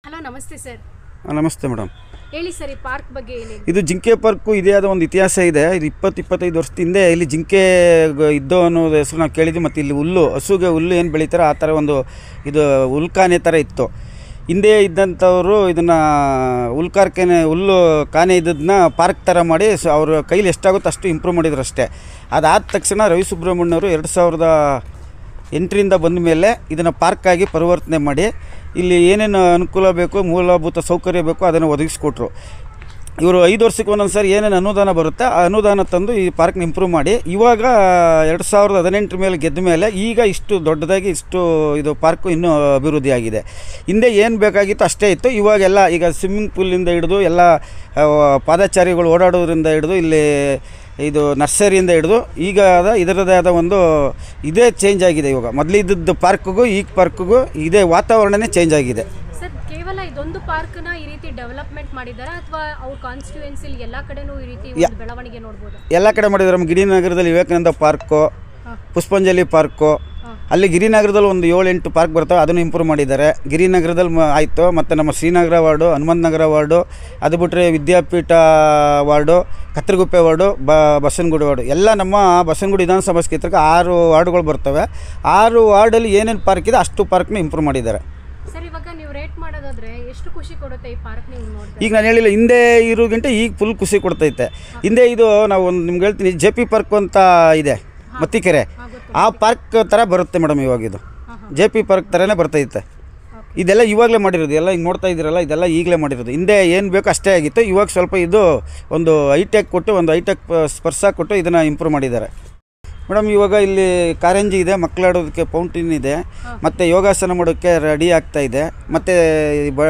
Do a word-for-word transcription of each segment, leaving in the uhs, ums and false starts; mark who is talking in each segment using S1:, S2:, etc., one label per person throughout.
S1: Hello ನಮಸ್ತೆ sir.
S2: ನಮಸ್ತೆ madam.
S1: ಹೇಳಿ ಸರ್, ಈ ಪಾರ್ಕ್ ಬಗ್ಗೆ ಏನು?
S2: ಇದು ಜಿಂಕೆ ಪಾರ್ಕು ಇದೇ ಆದ ಒಂದು ಇತಿಹಾಸ ಇದೆ. ಇದು ಇಪ್ಪತ್ತು ಇಪ್ಪತ್ತೈದು ವರ್ಷದ ಹಿಂದೆ ಇಲ್ಲಿ ಜಿಂಕೆ ಇದ್ದೋ ಅನ್ನೋದು ಹೆಸರು ನಾವು ಕೇಳಿದ್ವಿ. ಮತ್ತು ಇಲ್ಲಿ ಹುಲ್ಲು, ಹಸುಗೆ ಹುಲ್ಲು ಏನು ಬೆಳೀತಾರೆ ಆ ಥರ ಒಂದು ಇದು ಹುಲ್ಕಾನೆ ಥರ ಇತ್ತು. ಹಿಂದೆ ಇದ್ದಂಥವರು ಇದನ್ನು ಹುಲ್ಕಾರ್ಕೆನೆ ಹುಲ್ಲು ಕಾನೆ ಇದ್ದದನ್ನ ಪಾರ್ಕ್ ಥರ ಮಾಡಿ ಸೊ ಅವ್ರ ಕೈಲಿ ಎಷ್ಟಾಗುತ್ತೋ ಅಷ್ಟು ಇಂಪ್ರೂವ್ ಮಾಡಿದ್ರು ಅಷ್ಟೇ. ಅದಾದ ತಕ್ಷಣ ರವಿ ಸುಬ್ರಹ್ಮಣ್ಯವರು ಎರಡು ಸಾವಿರದ ಎಂಟರಿಂದ ಬಂದ ಮೇಲೆ ಇದನ್ನು ಪಾರ್ಕಾಗಿ ಪರಿವರ್ತನೆ ಮಾಡಿ ಇಲ್ಲಿ ಏನೇನು ಅನುಕೂಲ ಬೇಕು, ಮೂಲಭೂತ ಸೌಕರ್ಯ ಬೇಕು ಅದನ್ನು ಒದಗಿಸ್ಕೊಟ್ರು. ಇವರು ಐದು ವರ್ಷಕ್ಕೆ ಒಂದೊಂದು ಸಾರಿ ಏನೇನು ಅನುದಾನ ಬರುತ್ತೆ ಆ ಅನುದಾನ ತಂದು ಈ ಪಾರ್ಕ್ನ ಇಂಪ್ರೂವ್ ಮಾಡಿ ಇವಾಗ ಎರಡು ಸಾವಿರದ ಹದಿನೆಂಟರ ಮೇಲೆ ಗೆದ್ದ ಮೇಲೆ ಈಗ ಇಷ್ಟು ದೊಡ್ಡದಾಗಿ ಇಷ್ಟು ಇದು ಪಾರ್ಕು ಇನ್ನೂ ಅಭಿವೃದ್ಧಿ ಆಗಿದೆ. ಹಿಂದೆ ಏನು ಬೇಕಾಗಿತ್ತು ಅಷ್ಟೇ ಇತ್ತು. ಇವಾಗೆಲ್ಲ ಈಗ ಸ್ವಿಮ್ಮಿಂಗ್ ಪೂಲಿಂದ ಹಿಡಿದು ಎಲ್ಲ ಪಾದಚಾರಿಗಳು ಓಡಾಡೋದ್ರಿಂದ ಹಿಡಿದು ಇಲ್ಲಿ ಇದು ನರ್ಸರಿಯಿಂದ ಹಿಡಿದು ಈಗ ಆದ ಇದರದೇ ಆದ ಒಂದು ಇದೇ ಚೇಂಜ್ ಆಗಿದೆ. ಇವಾಗ ಮೊದಲಿದ್ದದ್ದು ಪಾರ್ಕ್ಗೂ ಈಗ ಪಾರ್ಕ್ಗೂ ಇದೇ ವಾತಾವರಣನೇ ಚೇಂಜ್ ಆಗಿದೆ.
S1: ಸರ್, ಕೇವಲ ಇದೊಂದು ಪಾರ್ಕ್ನ ಈ ರೀತಿ ಡೆವಲಪ್ಮೆಂಟ್ ಮಾಡಿದ್ದಾರೆ ಅಥವಾ ಅವ್ರ ಕಾನ್ಸ್ಟಿಟ್ಯೂಯೆನ್ಸಿಲಿ ಎಲ್ಲ ಕಡೆನೂ ಈ ರೀತಿ ಒಂದು ಬೆಳವಣಿಗೆ ನೋಡ್ಬೋದು? ಎಲ್ಲ
S2: ಕಡೆ ಮಾಡಿದ್ದಾರೆ. ನಮ್ಮ ಗಿರಿನಗರದಲ್ಲಿ ವಿವೇಕಾನಂದ ಪಾರ್ಕು, ಪುಷ್ಪಂಜಲಿ ಪಾರ್ಕು, ಅಲ್ಲಿ ಗಿರಿನಗರದಲ್ಲಿ ಒಂದು ಏಳು ಎಂಟು ಪಾರ್ಕ್ ಬರ್ತವೆ, ಅದನ್ನು ಇಂಪ್ರೂವ್ ಮಾಡಿದ್ದಾರೆ. ಗಿರಿನಗರದಲ್ಲಿ ಆಯಿತು. ಮತ್ತು ನಮ್ಮ ಶ್ರೀನಗರ ವಾರ್ಡು, ಹನುಮಂತ ನಗರ ವಾರ್ಡು, ಅದು ಬಿಟ್ಟರೆ ವಿದ್ಯಾಪೀಠ ವಾರ್ಡು, ಕತ್ತರಗುಪ್ಪೆ ವಾರ್ಡು, ಬ ಬಸವನಗುಡಿ ವಾರ್ಡು ಎಲ್ಲ ನಮ್ಮ ಬಸವನಗುಡಿ ವಿಧಾನಸಭಾ ಕ್ಷೇತ್ರಕ್ಕೆ ಆರು ವಾರ್ಡುಗಳು ಬರ್ತವೆ. ಆರು ವಾರ್ಡಲ್ಲಿ ಏನೇನು ಪಾರ್ಕ್ ಇದೆ ಅಷ್ಟು ಪಾರ್ಕ್ನ ಇಂಪ್ರೂವ್ ಮಾಡಿದ್ದಾರೆ.
S1: ಸರ್, ಇವಾಗ ನೀವು ರೇಟ್ ಮಾಡೋದಾದ್ರೆ ಎಷ್ಟು ಖುಷಿ ಕೊಡುತ್ತೆ ಈ ಪಾರ್ಕ್ ನೀವು ನೋಡಿದ್ರೆ?
S2: ಈಗ ನಾನು ಹೇಳಿಲ್ಲ, ಹಿಂದೆ ಇರೋಗಿಂತ ಈಗ ಫುಲ್ ಖುಷಿ ಕೊಡ್ತೈತೆ. ಹಿಂದೆ ಇದು ನಾವು ಒಂದು ನಿಮ್ಗೆ ಹೇಳ್ತೀನಿ, ಜೆ ಪಿ ಪಾರ್ಕ್ ಅಂತ ಇದೆ ಮತ್ತಿಕೆರೆ, ಆ ಪಾರ್ಕ್ ಥರ ಬರುತ್ತೆ ಮೇಡಮ್. ಇವಾಗ ಇದು ಜೆ ಪಿ ಪಾರ್ಕ್ ಥರನೇ ಬರ್ತೈತೆ. ಇದೆಲ್ಲ ಇವಾಗಲೇ ಮಾಡಿರೋದು, ಎಲ್ಲ ಹಿಂಗೆ ನೋಡ್ತಾ ಇದ್ದೀರಲ್ಲ, ಇದೆಲ್ಲ ಈಗಲೇ ಮಾಡಿರೋದು. ಹಿಂದೆ ಏನು ಬೇಕೋ ಅಷ್ಟೇ ಆಗಿತ್ತು. ಇವಾಗ ಸ್ವಲ್ಪ ಇದು ಒಂದು ಹೈಟೆಕ್ ಕೊಟ್ಟು ಒಂದು ಹೈಟೆಕ್ ಸ್ಪರ್ಶ ಕೊಟ್ಟು ಇದನ್ನು ಇಂಪ್ರೂವ್ ಮಾಡಿದ್ದಾರೆ ಮೇಡಮ್. ಇವಾಗ ಇಲ್ಲಿ ಕಾರಂಜಿ ಇದೆ, ಮಕ್ಕಳಾಡೋದಕ್ಕೆ ಫೌಂಟೇನ್ ಇದೆ, ಮತ್ತು ಯೋಗಾಸನ ಮಾಡೋಕ್ಕೆ ರೆಡಿ ಆಗ್ತಾ ಇದೆ. ಮತ್ತು ಬ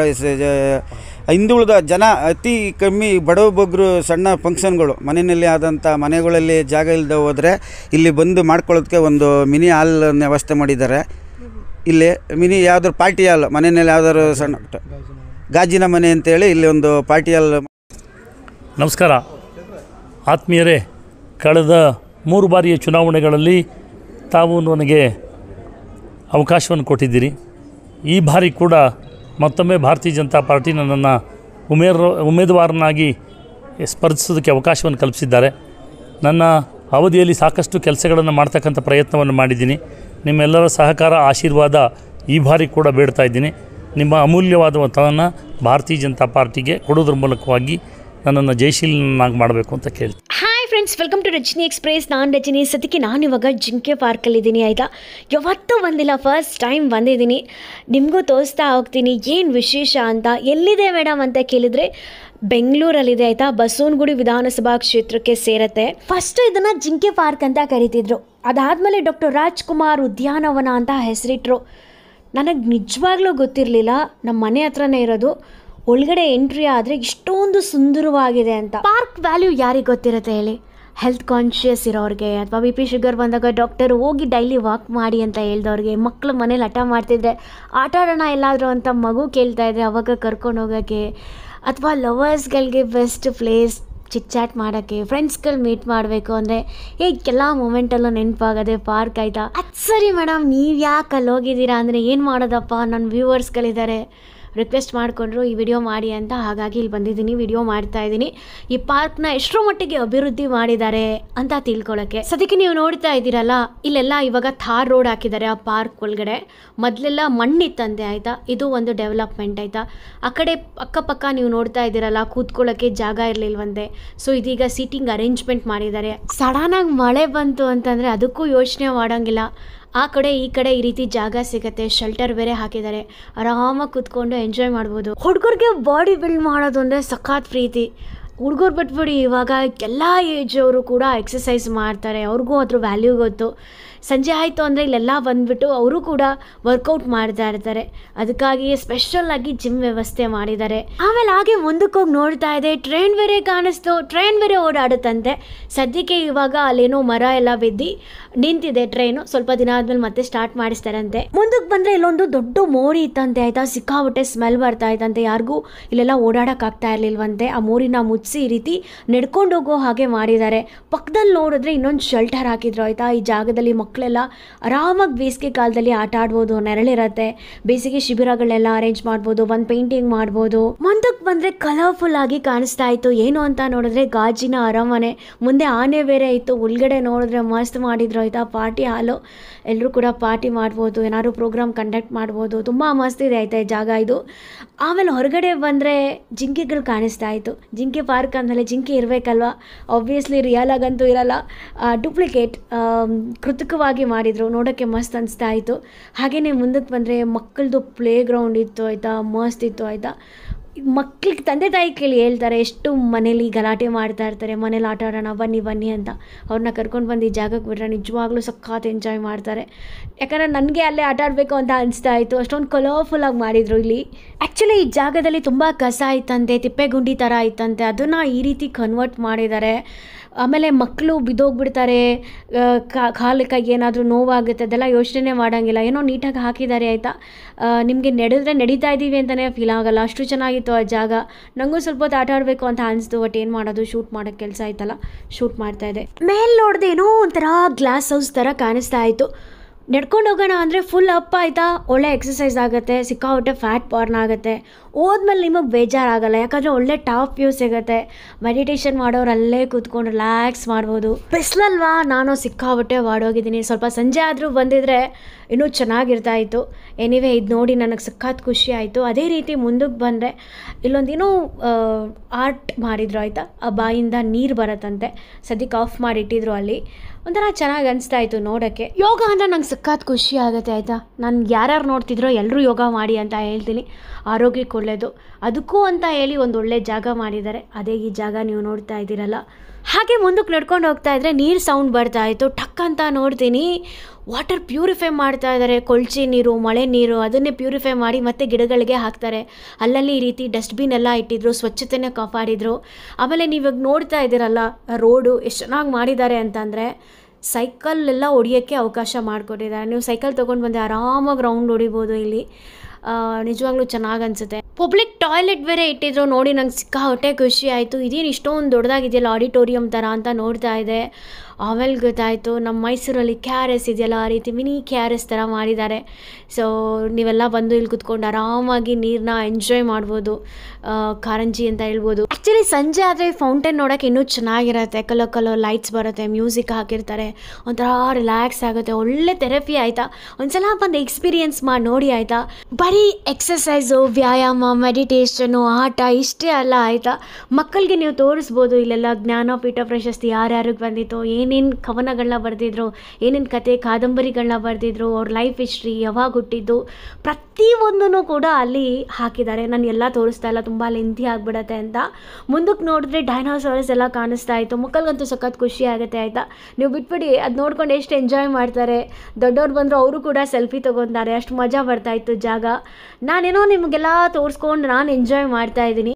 S2: ಹಿಂದುಳಿದ ಜನ ಅತಿ ಕಮ್ಮಿ ಬಡವಬಗ್ಗರು ಸಣ್ಣ ಫಂಕ್ಷನ್ಗಳು ಮನೆಯಲ್ಲಿ ಆದಂಥ ಮನೆಗಳಲ್ಲಿ ಜಾಗ ಇಲ್ಲದೆ ಹೋದರೆ ಇಲ್ಲಿ ಬಂದು ಮಾಡ್ಕೊಳ್ಳೋದಕ್ಕೆ ಒಂದು ಮಿನಿ ಹಾಲ್ ವ್ಯವಸ್ಥೆ ಮಾಡಿದ್ದಾರೆ. ಇಲ್ಲಿ ಮಿನಿ ಯಾವ್ದಾದ್ರು ಪಾರ್ಟಿ ಹಾಲ್, ಮನೆಯಲ್ಲಿ ಯಾವ್ದಾದ್ರು ಸಣ್ಣ ಗಾಜಿನ ಮನೆ ಅಂತೇಳಿ ಇಲ್ಲಿ ಒಂದು ಪಾರ್ಟಿ ಹಾಲ್.
S3: ನಮಸ್ಕಾರ ಆತ್ಮೀಯರೇ, ಕಳೆದ ಮೂರು ಬಾರಿಯ ಚುನಾವಣೆಗಳಲ್ಲಿ ತಾವು ನನಗೆ ಅವಕಾಶವನ್ನು ಕೊಟ್ಟಿದ್ದೀರಿ. ಈ ಬಾರಿ ಕೂಡ ಮತ್ತೊಮ್ಮೆ ಭಾರತೀಯ ಜನತಾ ಪಾರ್ಟಿ ನನ್ನನ್ನು ಉಮೇರ್ ಉಮೇದುವಾರನಾಗಿ ಸ್ಪರ್ಧಿಸೋದಕ್ಕೆ ಅವಕಾಶವನ್ನು ಕಲ್ಪಿಸಿದ್ದಾರೆ. ನನ್ನ ಅವಧಿಯಲ್ಲಿ ಸಾಕಷ್ಟು ಕೆಲಸಗಳನ್ನು ಮಾಡ್ತಕ್ಕಂಥ ಪ್ರಯತ್ನವನ್ನು ಮಾಡಿದ್ದೀನಿ. ನಿಮ್ಮೆಲ್ಲರ ಸಹಕಾರ, ಆಶೀರ್ವಾದ ಈ ಬಾರಿ ಕೂಡ ಬೇಡ್ತಾ ಇದ್ದೀನಿ. ನಿಮ್ಮ ಅಮೂಲ್ಯವಾದ ಮತವನ್ನು ಭಾರತೀಯ ಜನತಾ ಪಾರ್ಟಿಗೆ ಕೊಡೋದ್ರ ಮೂಲಕವಾಗಿ ನನ್ನನ್ನು ಜಯಶೀಲನಾಗಿ ಮಾಡಬೇಕು ಅಂತ ಕೇಳ್ತೀನಿ.
S4: Hi friends, welcome to Rajani express. ನಾನು ರಜನಿ. ಸದ್ಯಕ್ಕೆ ನಾನು ಇವಾಗ ಜಿಂಕೆ ಪಾರ್ಕಲ್ಲಿದ್ದೀನಿ, ಆಯಿತಾ. ಯಾವತ್ತೂ ಬಂದಿಲ್ಲ, ಫಸ್ಟ್ ಟೈಮ್ ಬಂದಿದ್ದೀನಿ. ನಿಮಗೂ ತೋರಿಸ್ತಾ ಹೋಗ್ತೀನಿ ಏನು ವಿಶೇಷ ಅಂತ. ಎಲ್ಲಿದೆ ಮೇಡಮ್ ಅಂತ ಕೇಳಿದರೆ ಬೆಂಗಳೂರಲ್ಲಿದೆ, ಆಯಿತಾ. ಬಸವನಗುಡಿ ವಿಧಾನಸಭಾ ಕ್ಷೇತ್ರಕ್ಕೆ ಸೇರುತ್ತೆ. ಫಸ್ಟು ಇದನ್ನು ಜಿಂಕೆ ಪಾರ್ಕ್ ಅಂತ ಕರಿತಿದ್ರು. ಅದಾದಮೇಲೆ ಡಾಕ್ಟರ್ ರಾಜ್ಕುಮಾರ್ ಉದ್ಯಾನವನ ಅಂತ ಹೆಸರಿಟ್ರು. ನನಗೆ ನಿಜವಾಗ್ಲೂ ಗೊತ್ತಿರಲಿಲ್ಲ, ನಮ್ಮ ಮನೆ ಹತ್ರನೇ ಇರೋದು. ಒಳಗಡೆ ಎಂಟ್ರಿ ಆದರೆ ಇಷ್ಟೊಂದು ಸುಂದರವಾಗಿದೆ ಅಂತ. ಪಾರ್ಕ್ ವ್ಯಾಲ್ಯೂ ಯಾರಿಗೆ ಗೊತ್ತಿರುತ್ತೆ ಹೇಳಿ? ಹೆಲ್ತ್ ಕಾನ್ಷಿಯಸ್ ಇರೋರಿಗೆ, ಅಥವಾ ಬಿ ಪಿ ಶುಗರ್ ಬಂದಾಗ ಡಾಕ್ಟರ್ ಹೋಗಿ ಡೈಲಿ ವಾಕ್ ಮಾಡಿ ಅಂತ ಹೇಳ್ದವ್ರಿಗೆ, ಮಕ್ಕಳು ಮನೇಲಿ ಹಠ ಮಾಡ್ತಿದ್ರೆ ಆಟ ಆಡೋಣ ಎಲ್ಲಾದರೂ ಅಂತ ಮಗು ಕೇಳ್ತಾ ಇದ್ರೆ ಅವಾಗ ಕರ್ಕೊಂಡು ಹೋಗೋಕ್ಕೆ, ಅಥವಾ ಲವರ್ಸ್ಗಳಿಗೆ ಬೆಸ್ಟ್ ಪ್ಲೇಸ್ ಚಿಟ್ ಚಾಟ್ ಮಾಡೋಕ್ಕೆ, ಫ್ರೆಂಡ್ಸ್ಗಳು ಮೀಟ್ ಮಾಡಬೇಕು ಅಂದರೆ ಎಲ್ಲ ಮೂಮೆಂಟಲ್ಲೂ ನೆನಪಾಗೋದೆ ಪಾರ್ಕ್, ಆಯಿತಾ. ಅದು ಸರಿ ಮೇಡಮ್, ನೀವು ಯಾಕೆ ಅಲ್ಲಿ ಹೋಗಿದ್ದೀರಾ ಅಂದರೆ ಏನು ಮಾಡೋದಪ್ಪ, ನನ್ನ ವ್ಯೂವರ್ಸ್ಗಳಿದ್ದಾರೆ, ರಿಕ್ವೆಸ್ಟ್ ಮಾಡಿಕೊಂಡ್ರು ಈ ವಿಡಿಯೋ ಮಾಡಿ ಅಂತ. ಹಾಗಾಗಿ ಇಲ್ಲಿ ಬಂದಿದ್ದೀನಿ, ವಿಡಿಯೋ ಮಾಡ್ತಾ ಇದ್ದೀನಿ. ಈ ಪಾರ್ಕ್ನ ಎಷ್ಟರ ಮಟ್ಟಿಗೆ ಅಭಿವೃದ್ಧಿ ಮಾಡಿದ್ದಾರೆ ಅಂತ ತಿಳ್ಕೊಳ್ಳೋಕ್ಕೆ. ಸದ್ಯಕ್ಕೆ ನೀವು ನೋಡ್ತಾ ಇದ್ದೀರಲ್ಲ, ಇಲ್ಲೆಲ್ಲ ಇವಾಗ ಥಾರ್ ರೋಡ್ ಹಾಕಿದ್ದಾರೆ ಆ ಪಾರ್ಕ್ ಒಳಗಡೆ. ಮೊದಲೆಲ್ಲ ಮಣ್ಣಿತ್ತಂತೆ, ಆಯಿತಾ. ಇದು ಒಂದು ಡೆವಲಪ್ಮೆಂಟ್, ಆಯಿತಾ. ಆ ಕಡೆ ಅಕ್ಕಪಕ್ಕ ನೀವು ನೋಡ್ತಾ ಇದ್ದೀರಲ್ಲ, ಕೂತ್ಕೊಳ್ಳೋಕ್ಕೆ ಜಾಗ ಇರಲಿಲ್ವಂತೆ. ಸೊ ಇದೀಗ ಸೀಟಿಂಗ್ ಅರೇಂಜ್ಮೆಂಟ್ ಮಾಡಿದ್ದಾರೆ. ಸಡನ್ನಾಗಿ ಮಳೆ ಬಂತು ಅಂತಂದರೆ ಅದಕ್ಕೂ ಯೋಚನೆ ಮಾಡೋಂಗಿಲ್ಲ. ಆ ಕಡೆ ಈ ಕಡೆ ಈ ರೀತಿ ಜಾಗ ಸಿಗುತ್ತೆ. ಶೆಲ್ಟರ್ ಬೇರೆ ಹಾಕಿದ್ದಾರೆ, ಆರಾಮಾಗಿ ಕೂತ್ಕೊಂಡು ಎಂಜಾಯ್ ಮಾಡ್ಬೋದು. ಹುಡುಗರಿಗೆ ಬಾಡಿ ಬಿಲ್ಡ್ ಮಾಡೋದು ಅಂದರೆ ಸಖತ್ ಪ್ರೀತಿ. ಹುಡುಗರು ಬಿಟ್ಬಿಡಿ, ಇವಾಗ ಎಲ್ಲ ಏಜ್ ಅವರು ಕೂಡ ಎಕ್ಸಸೈಸ್ ಮಾಡ್ತಾರೆ, ಅವ್ರಿಗೂ ಅದ್ರ ವ್ಯಾಲ್ಯೂ ಗೊತ್ತು. ಸಂಜೆ ಆಯಿತು ಅಂದರೆ ಇಲ್ಲೆಲ್ಲ ಬಂದುಬಿಟ್ಟು ಅವರು ಕೂಡ ವರ್ಕೌಟ್ ಮಾಡ್ತಾ ಇರ್ತಾರೆ. ಅದಕ್ಕಾಗಿ ಸ್ಪೆಷಲ್ಲಾಗಿ ಜಿಮ್ ವ್ಯವಸ್ಥೆ ಮಾಡಿದ್ದಾರೆ. ಆಮೇಲೆ ಹಾಗೆ ಮುಂದಕ್ಕೆ ಹೋಗಿ ನೋಡ್ತಾ ಇದೆ, ಟ್ರೈನ್ ಬೇರೆ ಕಾಣಿಸ್ತು, ಟ್ರೈನ್ ಬೇರೆ ಓಡಾಡುತ್ತಂತೆ. ಸದ್ಯಕ್ಕೆ ಇವಾಗ ಅಲ್ಲೇನೋ ಮರ ಎಲ್ಲ ಬಿದ್ದು ನಿಂತಿದೆ ಟ್ರೈನು. ಸ್ವಲ್ಪ ದಿನ ಆದಮೇಲೆ ಮತ್ತೆ ಸ್ಟಾರ್ಟ್ ಮಾಡಿಸ್ತಾರಂತೆ. ಮುಂದಕ್ಕೆ ಬಂದರೆ ಇಲ್ಲೊಂದು ದೊಡ್ಡ ಮೋರಿ ಇತ್ತಂತೆ, ಆಯಿತಾ. ಸಿಕ್ಕಾಬಿಟ್ಟೆ ಸ್ಮೆಲ್ ಬರ್ತಾ ಇತ್ತಂತೆ, ಯಾರಿಗೂ ಇಲ್ಲೆಲ್ಲ ಓಡಾಡೋಕ್ಕಾಗ್ತಾ ಇರಲಿಲ್ವಂತೆ. ಆ ಮೋರಿನ ಮುಚ್ಚಿಸಿ ಈ ರೀತಿ ನಡ್ಕೊಂಡು ಹೋಗೋ ಹಾಗೆ ಮಾಡಿದ್ದಾರೆ. ಪಕ್ಕದಲ್ಲಿ ನೋಡಿದ್ರೆ ಇನ್ನೊಂದು ಶೆಲ್ಟರ್ ಹಾಕಿದ್ರು, ಆಯಿತಾ. ಈ ಜಾಗದಲ್ಲಿ ಮಕ್ಕಳು ಮಕ್ಕಳೆಲ್ಲ ಆರಾಮಾಗಿ ಬೇಸಿಗೆ ಕಾಲದಲ್ಲಿ ಆಟ ಆಡ್ಬೋದು, ನೆರಳಿರುತ್ತೆ, ಬೇಸಿಗೆ ಶಿಬಿರಗಳೆಲ್ಲ ಅರೇಂಜ್ ಮಾಡ್ಬೋದು, ಒಂದು ಪೇಂಟಿಂಗ್ ಮಾಡ್ಬೋದು. ಮುಂದಕ್ಕೆ ಬಂದರೆ ಕಲರ್ಫುಲ್ ಆಗಿ ಕಾಣಿಸ್ತಾ ಇತ್ತು. ಏನು ಅಂತ ನೋಡಿದ್ರೆ ಗಾಜಿನ ಅರಮನೆ, ಮುಂದೆ ಆನೆ ಬೇರೆ ಇತ್ತು, ಒಳಗಡೆ ನೋಡಿದ್ರೆ ಮಸ್ತ್ ಮಾಡಿದ್ರು ಆಯಿತಾ. ಪಾರ್ಟಿ ಹಾಲು, ಎಲ್ಲರೂ ಕೂಡ ಪಾರ್ಟಿ ಮಾಡ್ಬೋದು, ಏನಾದ್ರು ಪ್ರೋಗ್ರಾಮ್ ಕಂಡಕ್ಟ್ ಮಾಡ್ಬೋದು, ತುಂಬ ಮಸ್ತ್ ಇದೆ ಆಯಿತಾ ಈ ಜಾಗ ಇದು. ಆಮೇಲೆ ಹೊರಗಡೆ ಬಂದರೆ ಜಿಂಕೆಗಳು ಕಾಣಿಸ್ತಾ ಇತ್ತು. ಜಿಂಕೆ ಪಾರ್ಕ್ ಅಂದಮೇಲೆ ಜಿಂಕೆ ಇರಬೇಕಲ್ವ, ಆಬ್ವಿಯಸ್ಲಿ ರಿಯಲ್ ಆಗಂತೂ ಇರಲ್ಲ, ಡೂಪ್ಲಿಕೇಟ್ ಕೃತಕವಾಗಿ ಮಾಡಿದರು, ನೋಡೋಕ್ಕೆ ಮಸ್ತ್ ಅನಿಸ್ತಾ ಇತ್ತು. ಹಾಗೆಯೇ ಮುಂದಕ್ಕೆ ಬಂದರೆ ಮಕ್ಕಳದು ಪ್ಲೇ ಗ್ರೌಂಡ್ ಇತ್ತು ಆಯಿತಾ, ಮಸ್ತ್ ಇತ್ತು ಆಯಿತಾ. ಮಕ್ಳಿಗೆ ತಂದೆ ತಾಯಿ ಕೇಳಿ ಹೇಳ್ತಾರೆ, ಎಷ್ಟು ಮನೇಲಿ ಗಲಾಟೆ ಮಾಡ್ತಾ ಇರ್ತಾರೆ, ಮನೇಲಿ ಆಟ ಆಡೋಣ ಬನ್ನಿ ಬನ್ನಿ ಅಂತ. ಅವ್ರನ್ನ ಕರ್ಕೊಂಡು ಬಂದು ಈ ಜಾಗಕ್ಕೆ ಬಿಟ್ರೆ ನಿಜವಾಗ್ಲೂ ಸಖತ್ ಎಂಜಾಯ್ ಮಾಡ್ತಾರೆ. ಯಾಕಂದರೆ ನನಗೆ ಅಲ್ಲೇ ಆಟ ಆಡಬೇಕು ಅಂತ ಅನಿಸ್ತಾ ಇತ್ತು, ಅಷ್ಟೊಂದು ಕಲರ್ಫುಲ್ಲಾಗಿ ಮಾಡಿದರು ಇಲ್ಲಿ. ಆ್ಯಕ್ಚುಲಿ ಈ ಜಾಗದಲ್ಲಿ ತುಂಬ ಕಸ ಇತ್ತಂತೆ, ತಿಪ್ಪೆಗುಂಡಿ ಥರ ಇತ್ತಂತೆ, ಅದನ್ನು ಈ ರೀತಿ ಕನ್ವರ್ಟ್ ಮಾಡಿದ್ದಾರೆ. ಆಮೇಲೆ ಮಕ್ಕಳು ಬಿದ್ದೋಗ್ಬಿಡ್ತಾರೆ, ಕಾಲು ಕೈ ಏನಾದರೂ ನೋವಾಗುತ್ತೆ, ಅದೆಲ್ಲ ಯೋಚನೆ ಮಾಡೋಂಗಿಲ್ಲ, ಏನೋ ನೀಟಾಗಿ ಹಾಕಿದ್ದಾರೆ ಆಯಿತಾ. ನಿಮಗೆ ನಡೆದ್ರೆ ನಡೀತಾ ಇದ್ದೀವಿ ಅಂತಲೇ ಫೀಲ್ ಆಗೋಲ್ಲ, ಅಷ್ಟು ಚೆನ್ನಾಗಿತ್ತು ಆ ಜಾಗ. ನನಗೂ ಸ್ವಲ್ಪ ಹೊತ್ತು ಆಟ ಆಡಬೇಕು ಅಂತ ಅನಿಸ್ತು, ಬಟ್ ಏನು ಮಾಡೋದು, ಶೂಟ್ ಮಾಡೋಕ್ಕೆ ಕೆಲಸ ಆಯ್ತಲ್ಲ, ಶೂಟ್ ಮಾಡ್ತಾಯಿದ್ದೆ. ಮೇಲೆ ನೋಡಿದೆ ಏನೋ ಒಂಥರ ಗ್ಲಾಸ್ ಹೌಸ್ ಥರ ಕಾಣಿಸ್ತಾ ಇತ್ತು. ನಡ್ಕೊಂಡು ಹೋಗೋಣ ಅಂದರೆ ಫುಲ್ ಅಪ್ ಆಯಿತಾ, ಒಳ್ಳೆ ಎಕ್ಸಸೈಸ್ ಆಗುತ್ತೆ, ಸಿಕ್ಕಾಪಟ್ಟೆ ಫ್ಯಾಟ್ ಬರ್ನ್ ಆಗುತ್ತೆ. ಹೋದ್ಮೇಲೆ ನಿಮಗೆ ಬೇಜಾರಾಗಲ್ಲ, ಯಾಕಂದರೆ ಒಳ್ಳೆ ಟಾಪ್ ವ್ಯೂ ಸಿಗುತ್ತೆ. ಮೆಡಿಟೇಷನ್ ಮಾಡೋರು ಅಲ್ಲೇ ಕೂತ್ಕೊಂಡು ರಿಲ್ಯಾಕ್ಸ್ ಮಾಡ್ಬೋದು. ಬಿಸಿಲಲ್ವಾ, ನಾನು ಸಿಕ್ಕಾಪಟ್ಟೆ ವಾಡೋಗಿದ್ದೀನಿ. ಸ್ವಲ್ಪ ಸಂಜೆ ಆದರೂ ಬಂದಿದ್ರೆ ಇನ್ನೂ ಚೆನ್ನಾಗಿರ್ತಾಯಿತ್ತು. ಎನಿವೇ ಇದು ನೋಡಿ ನನಗೆ ಸಖತ್ ಖುಷಿ ಆಯಿತು. ಅದೇ ರೀತಿ ಮುಂದಕ್ಕೆ ಬಂದರೆ ಇಲ್ಲೊಂದೇನೋ ಆರ್ಟ್ ಮಾಡಿದ್ರು ಆಯಿತಾ, ಆ ಬಾಯಿಂದ ನೀರು ಬರುತ್ತಂತೆ, ಸದ್ಯಕ್ಕೆ ಆಫ್ ಮಾಡಿಟ್ಟಿದ್ರು ಅಲ್ಲಿ. ಒಂಥರ ಚೆನ್ನಾಗಿ ಅನಿಸ್ತಾ ಇತ್ತು ನೋಡೋಕ್ಕೆ. ಯೋಗ ಅಂದರೆ ನಂಗೆ ಸಖತ್ ಖುಷಿ ಆಗುತ್ತೆ ಆಯಿತಾ. ನಾನು ಯಾರ್ಯಾರು ನೋಡ್ತಿದ್ರೋ ಎಲ್ಲರೂ ಯೋಗ ಮಾಡಿ ಅಂತ ಹೇಳ್ತೀನಿ, ಆರೋಗ್ಯಕ್ಕೆ ಒಳ್ಳೆಯದು. ಅದಕ್ಕೂ ಅಂತ ಹೇಳಿ ಒಂದು ಒಳ್ಳೆ ಜಾಗ ಮಾಡಿದ್ದಾರೆ, ಅದೇ ಈ ಜಾಗ ನೀವು ನೋಡ್ತಾ ಇದ್ದೀರಲ್ಲ. ಹಾಗೆ ಮುಂದಕ್ಕೆ ನಡ್ಕೊಂಡು ಹೋಗ್ತಾ ಇದ್ದರೆ ನೀರು ಸೌಂಡ್ ಬರ್ತಾ ಇತ್ತು. ಟಕ್ ಅಂತ ನೋಡ್ತೀನಿ, ವಾಟರ್ ಪ್ಯೂರಿಫೈ ಮಾಡ್ತಾ ಇದ್ದಾರೆ. ಕೊಳಚೆ ನೀರು, ಮಳೆ ನೀರು, ಅದನ್ನೇ ಪ್ಯೂರಿಫೈ ಮಾಡಿ ಮತ್ತೆ ಗಿಡಗಳಿಗೆ ಹಾಕ್ತಾರೆ. ಅಲ್ಲಲ್ಲಿ ಈ ರೀತಿ ಡಸ್ಟ್ಬಿನ್ ಎಲ್ಲ ಇಟ್ಟಿದ್ರು, ಸ್ವಚ್ಛತೆನೇ ಕಾಪಾಡಿದರು. ಆಮೇಲೆ ನೀವಾಗ ನೋಡ್ತಾ ಇದ್ದೀರಲ್ಲ ರೋಡು ಎಷ್ಟು ಚೆನ್ನಾಗಿ ಮಾಡಿದ್ದಾರೆ ಅಂತಂದರೆ, ಸೈಕಲ್ ಎಲ್ಲ ಹೊಡಿಯೋಕ್ಕೆ ಅವಕಾಶ ಮಾಡಿಕೊಟ್ಟಿದ್ದಾರೆ. ನೀವು ಸೈಕಲ್ ತೊಗೊಂಡು ಬಂದು ಆರಾಮಾಗಿ ರೌಂಡ್ ಹೊಡಿಬೋದು ಇಲ್ಲಿ. ನಿಜವಾಗ್ಲೂ ಚೆನ್ನಾಗಿ ಅನಿಸುತ್ತೆ. ಪಬ್ಲಿಕ್ ಟಾಯ್ಲೆಟ್ ಬೇರೆ ಇಟ್ಟಿದ್ರು, ನೋಡಿ ನಂಗೆ ಸಿಕ್ಕಾಪಟ್ಟೆ ಖುಷಿ ಆಯಿತು. ಇದೇನು ಇಷ್ಟೊಂದು ದೊಡ್ಡದಾಗಿದೆಯಲ್ಲ ಆಡಿಟೋರಿಯಂ ಥರ ಅಂತ ನೋಡ್ತಾ ಇದೆ. ಆಮೇಲೆ ಗೊತ್ತಾಯಿತು ನಮ್ಮ ಮೈಸೂರಲ್ಲಿ ಕೆ ಆರ್ ಎಸ್ ಇದೆಯಲ್ಲ, ಆ ರೀತಿ ಮಿನಿ ಕೆ ಆರ್ ಎಸ್ ಥರ ಮಾಡಿದ್ದಾರೆ. ಸೊ ನೀವೆಲ್ಲ ಬಂದು ಇಲ್ಲಿ ಕುತ್ಕೊಂಡು ಆರಾಮಾಗಿ ನೀರನ್ನ ಎಂಜಾಯ್ ಮಾಡ್ಬೋದು, ಕಾರಂಜಿ ಅಂತ ಹೇಳ್ಬೋದು. ಆ್ಯಕ್ಚುಲಿ ಸಂಜೆ ಆದರೆ ಫೌಂಟೇನ್ ನೋಡೋಕ್ಕೆ ಇನ್ನೂ ಚೆನ್ನಾಗಿರುತ್ತೆ, ಕಲರ್ ಕಲರ್ ಲೈಟ್ಸ್ ಬರುತ್ತೆ, ಮ್ಯೂಸಿಕ್ ಹಾಕಿರ್ತಾರೆ, ಒಂಥರ ರಿಲ್ಯಾಕ್ಸ್ ಆಗುತ್ತೆ, ಒಳ್ಳೆ ಥೆರಪಿ ಆಯಿತಾ. ಒಂದ್ಸಲ ಬಂದು ಎಕ್ಸ್ಪೀರಿಯೆನ್ಸ್ ಮಾಡಿ ನೋಡಿ ಆಯಿತಾ. ಬರೀ ಎಕ್ಸಸೈಸು, ವ್ಯಾಯಾಮ, ಮೆಡಿಟೇಷನು, ಆಟ ಇಷ್ಟೇ ಅಲ್ಲ ಆಯಿತಾ. ಮಕ್ಕಳಿಗೆ ನೀವು ತೋರಿಸ್ಬೋದು ಇಲ್ಲೆಲ್ಲ ಜ್ಞಾನಪೀಠ ಪ್ರಶಸ್ತಿ ಯಾರ್ಯಾರಿಗೆ ಬಂದಿತ್ತು, ಏನೇನು ಕವನಗಳನ್ನ ಬರೆದಿದ್ರು, ಏನೇನು ಕತೆ ಕಾದಂಬರಿಗಳನ್ನ ಬರೆದಿದ್ರು, ಅವ್ರ ಲೈಫ್ ಹಿಸ್ಟ್ರಿ, ಯಾವಾಗ ಹುಟ್ಟಿದ್ದು, ಪ್ರತಿಯೊಂದೂ ಕೂಡ ಅಲ್ಲಿ ಹಾಕಿದ್ದಾರೆ. ನಾನು ಎಲ್ಲ ತೋರಿಸ್ತಾ ಇಲ್ಲ, ತುಂಬ ಲೆಂತಿ ಆಗಿಬಿಡತ್ತೆ ಅಂತ. ಮುಂದಕ್ಕೆ ನೋಡಿದ್ರೆ ಡೈನೋಸಾರಸ್ ಎಲ್ಲ ಕಾಣಿಸ್ತಾ ಇತ್ತು. ಮಕ್ಕಳಿಗಂತೂ ಸಖತ್ ಖುಷಿ ಆಗುತ್ತೆ ಆಯಿತಾ. ನೀವು ಬಿಟ್ಬಿಡಿ, ಅದು ನೋಡ್ಕೊಂಡು ಎಷ್ಟು ಎಂಜಾಯ್ ಮಾಡ್ತಾರೆ. ದೊಡ್ಡವ್ರು ಬಂದರು, ಅವರು ಕೂಡ ಸೆಲ್ಫಿ ತೊಗೊತಾರೆ, ಅಷ್ಟು ಮಜಾ ಬರ್ತಾಯಿತ್ತು ಜಾಗ. ನಾನೇನೋ ನಿಮಗೆಲ್ಲ ತೋರಿಸ್ಕೊಂಡು ನಾನು ಎಂಜಾಯ್ ಮಾಡ್ತಾಯಿದ್ದೀನಿ.